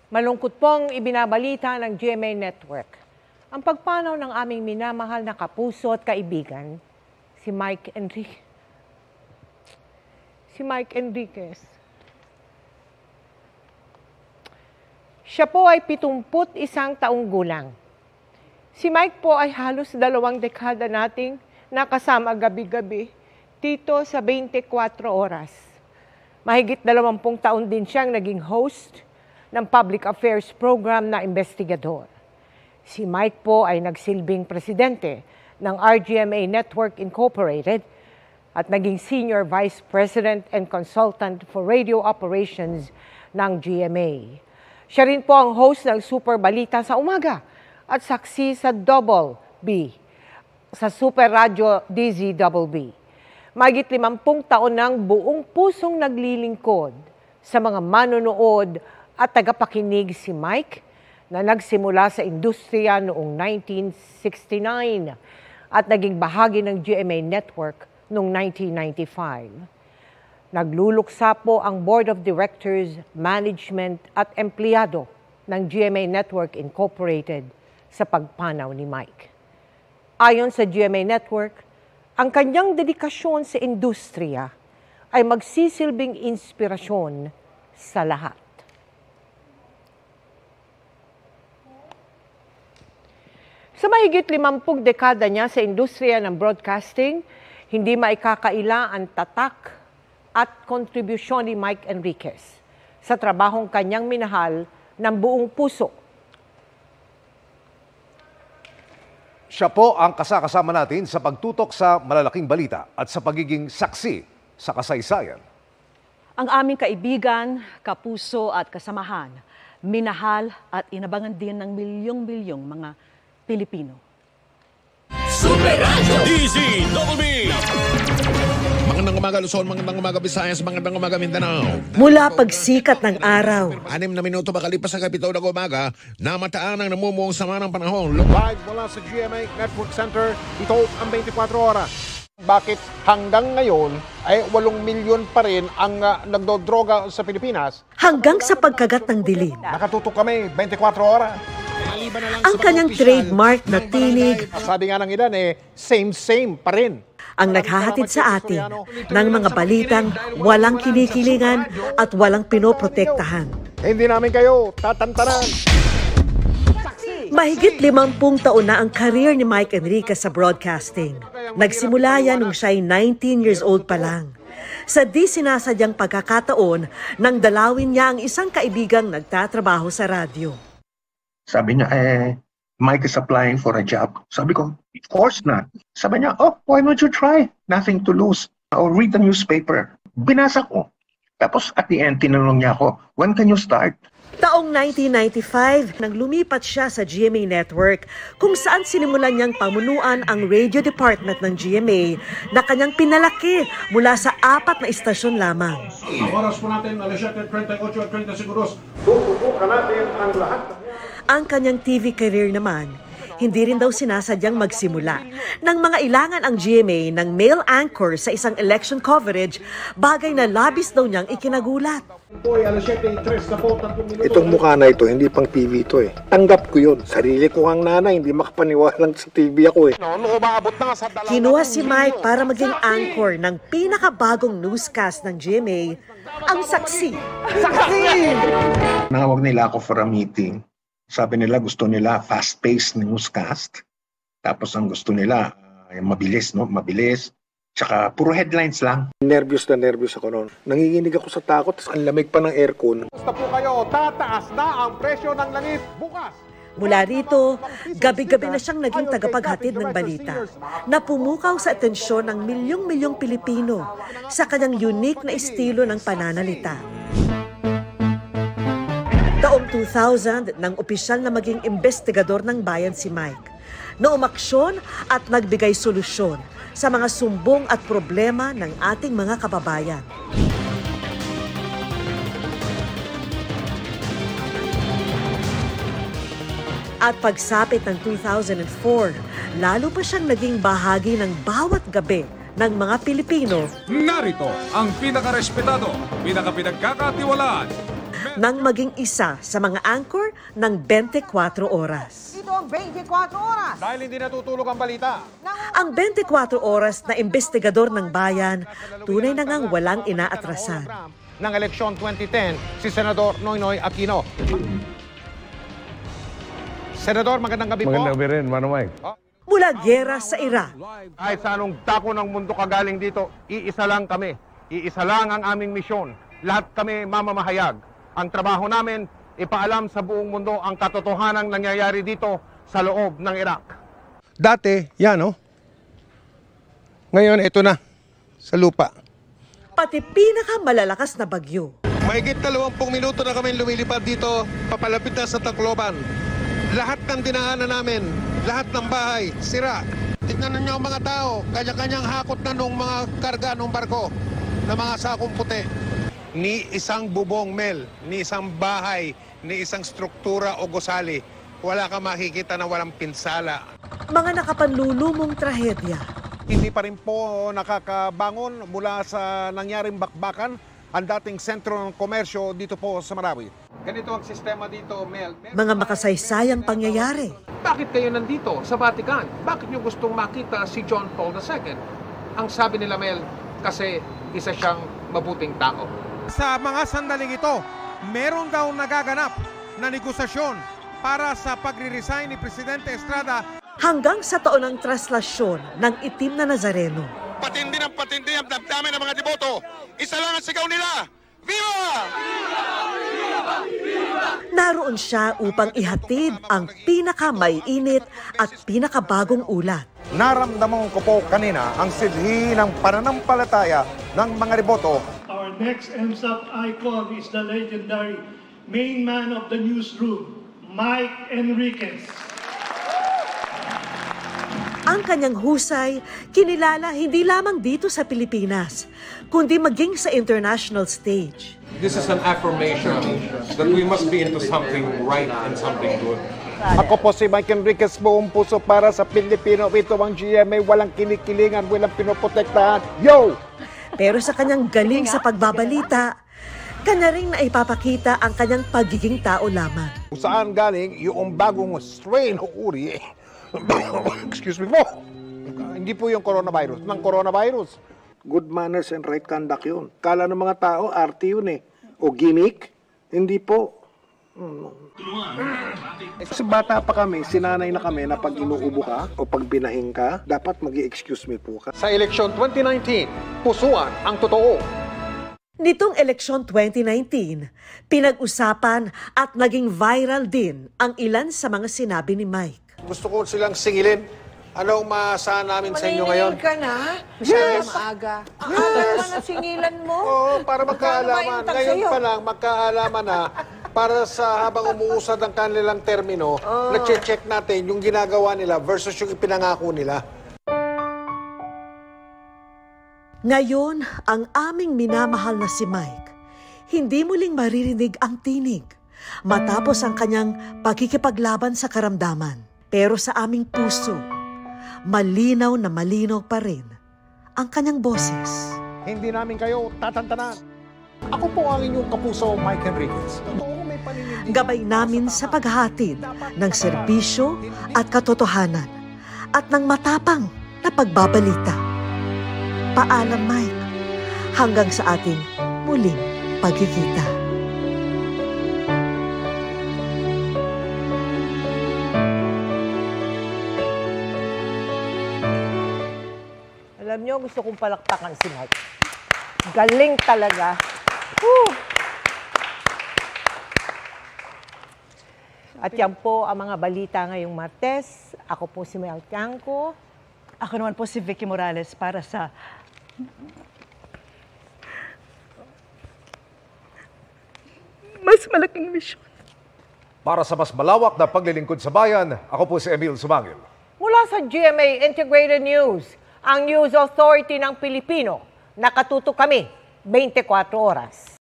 Malungkot pong ibinabalita ng GMA Network ang pagpanaw ng aming minamahal na kapuso at kaibigan, si Mike Enriquez. Siya po ay 71 taong gulang. Si Mike po ay halos 2 dekada nating nakasama gabi-gabi dito sa 24 oras. Mahigit 20 taon din siyang naging host ng public affairs program na investigador. Si Mike po ay nagsilbing presidente ng RGMA Network Incorporated at naging senior vice president and consultant for radio operations ng GMA. Siya rin po ang host ng Super Balita sa umaga at saksi sa Double B, sa Super Radio DZBB. Mahigit 50 taon ng buong pusong naglilingkod sa mga manonood at tagapakinig si Mike na nagsimula sa industriya noong 1969 at naging bahagi ng GMA Network noong 1995. Nagluluksa po ang Board of Directors, Management at Empleyado ng GMA Network Incorporated sa pagpanaw ni Mike. Ayon sa GMA Network, ang kanyang dedikasyon sa industriya ay magsisilbing inspirasyon sa lahat. Sa mahigit 50 dekada niya sa industriya ng broadcasting, hindi maikakaila ang tatak at kontribusyon ni Mike Enriquez sa trabahong kanyang minahal ng buong puso. Siya po ang kasama natin sa pagtutok sa malalaking balita at sa pagiging saksi sa kasaysayan. Ang aming kaibigan, kapuso at kasamahan, minahal at inabangan din ng milyong-milyong mga Pilipino. Super Radio DZBB. Magandang umaga Luzon, magandang umaga Visayas, magandang umaga Mindanao. Mula pagsikat ng araw, 6 na minuto makalipas sa kapitaw ng umaga, namataan ang namumuong sama ng panahon. Live mula sa GMA Network Center, ito ang 24 oras. Bakit hanggang ngayon ay 8 milyon pa rin ang nagdodroga sa Pilipinas? Hanggang sa pagkagat ng dilim. Nakatutok kami 24 oras. Ang kanyang trademark na tinig, sabi nga ng ilan same pa rin. Ang naghahatid sa atin ng mga balitang walang kinikilingan at walang pinoprotektahan. Hindi namin kayo tatantanan. Mahigit 50 taon na ang career ni Mike Enriquez sa broadcasting. Nagsimula yan nung siya'y 19 years old pa lang. Sa di sinasadyang pagkakataon, nang dalawin niya ang isang kaibigang nagtatrabaho sa radyo. Sabi niya, Mike is applying for a job. Sabi ko, of course not. Sabi niya, why don't you try? Nothing to lose. Or read the newspaper. Binasa ko. Tapos at the end, tinanong niya ako, when can you start? Taong 1995, nang lumipat siya sa GMA Network, kung saan sinimulan niyang pamunuan ang radio department ng GMA na kanyang pinalaki mula sa 4 na istasyon lamang. Ang oras po natin, 7:38 seguros. Tutubukan natin ang lahat. Ang kanyang TV career naman, hindi rin daw sinasadyang magsimula. Nang mga ilangan ang GMA ng male anchor sa isang election coverage, bagay na labis daw niyang ikinagulat. Itong mukha na ito, hindi pang TV ito eh. Tanggap ko yun. Sarili ko ang nanay, hindi makapaniwalang sa TV ako eh. Kinuha si Mike para maging anchor ng pinakabagong newscast ng GMA, ang Saksi. Nangawag nila ako for a meeting. Sabi nila gusto nila fast-paced newscast. Tapos ang gusto nila mabilis, no? Mabilis. Tsaka puro headlines lang. Nervyos ako noon. Nanginginig ako sa takot, tapos ang lamig pa ng aircon. Basta po kayo, tataas na ang presyo ng langit bukas. Mula rito, gabi-gabi na siyang naging tagapaghatid ng balita na pumukaw sa atensyon ng milyong-milyong Pilipino sa kanyang unique na estilo ng pananalita. Taong 2000, nang opisyal na maging investigador ng bayan si Mike, na umaksyon at nagbigay solusyon sa mga sumbong at problema ng ating mga kababayan. At pagsapit ng 2004, lalo pa siyang naging bahagi ng bawat gabi ng mga Pilipino. Narito ang pinakarespetado, pinakapinagkakatiwalaan, nang maging isa sa mga anchor ng 24 oras. Ito ang 24 oras. Dahil hindi natutulog ang balita. Ang 24 oras na investigador ng bayan, tunay na ngang walang inaatrasan. Ng eleksyon 2010, si Senador Noynoy Aquino. Senador, magandang gabi po. Magandang gabi rin, Manong Mike. Mula gyera sa Iraq, Kahit sa anong dako ng mundo kagaling dito, iisa lang kami. Iisa lang ang aming misyon. Lahat kami mamamahayag. Ang trabaho namin, ipaalam sa buong mundo ang katotohanang nangyayari dito sa loob ng Iraq. Dati, yan oh. Ngayon, ito na. Sa lupa. pati pinakamalalakas na bagyo. Mahigit 20 minuto na kami lumilipad dito, papalapit na sa Tacloban. Lahat ng dinaanan namin, lahat ng bahay, sira. Tignan ninyo ang mga tao, kanya-kanyang hakot na nung mga karga ng barko na mga sakong puti. Ni isang bubong, Mel, ni isang bahay, ni isang struktura o gusali, wala ka makikita na walang pinsala. Mga nakapanlulumong trahedya. Hindi pa rin po nakakabangon mula sa nangyaring bakbakan ang dating sentro ng komersyo dito po sa Marawi. Ganito ang sistema dito, Mel. Mga makasaysayang pangyayari. Bakit kayo nandito sa Vatican? Bakit nyo gustong makita si John Paul II? Ang sabi nila, Mel, kasi isa siyang mabuting tao. Sa mga sandaling ito, meron daw nagaganap na negosasyon para sa pagre-resign ni Presidente Estrada. Hanggang sa taon ng traslasyon ng itim na Nazareno. Patindi ang damdamin ng mga deboto. Isa lang ang sigaw nila. Viva! Naroon siya upang ihatid ang pinakamaiinit at pinakabagong ulat. Naramdaman ko po kanina ang sidhi ng pananampalataya ng mga deboto. Our next MSAP icon is the legendary main man of the newsroom, Mike Enriquez. Ang kanyang husay, kinilala hindi lamang dito sa Pilipinas, kundi maging sa international stage. This is an affirmation that we must be into something right and something good. Ako po si Mike Enriquez, buong puso para sa Pilipino. Ito ang GMA, walang kinikilingan, walang pinoprotektahan. Yo! Pero sa kanyang galing sa pagbabalita, kanya ring naipapakita ang kanyang pagiging tao lamang. Kung saan galing yung bagong strain o uri, excuse me po, hindi po yung coronavirus, ng coronavirus. Good manners and right conduct yun. Kala ng mga tao, arte yun eh. O gimmick, hindi po. Kasi bata pa kami, sinanay na kami na pag inuubo ka o pag binahing ka, dapat mag-i-excuse me po ka. Sa eleksyon 2019, pusuan ang totoo. Nitong eleksyon 2019, pinag-usapan at naging viral din ang ilan sa mga sinabi ni Mike. Gusto ko silang singilin. Anong maasahan namin sa inyo ngayon? Maniningil ka na? Yes! Maaga. Yes! Ano singilan mo? Oo, para magkaalaman. Ngayon pa lang, magkaalaman na para sa habang umuusad ang kanilang termino, na-check natin yung ginagawa nila versus yung ipinangako nila. Ngayon, ang aming minamahal na si Mike, hindi muling maririnig ang tinig matapos ang kanyang pagkikipaglaban sa karamdaman. Pero sa aming puso, malinaw na malinaw pa rin ang kanyang boses. Hindi namin kayo tatantanan. Ako po ang inyong kapuso, Mike Enriquez. Totoo, may paninindigan. Gabay namin sa paghahatid ng serbisyo at katotohanan at ng matapang na pagbabalita. Paalam, Mike, hanggang sa ating muling pagkikita. Alam nyo, gusto kong palakpakan si Mike. Galing talaga. Woo! At yan po ang mga balita ngayong Martes. Ako po si Mel Tiangco. Ako naman po si Vicky Morales para sa mas malaking misyon. Para sa mas malawak na paglilingkod sa bayan, ako po si Emil Sumangil. Mula sa GMA Integrated News, ang News Authority ng Pilipino, nakatuto kami 24 oras.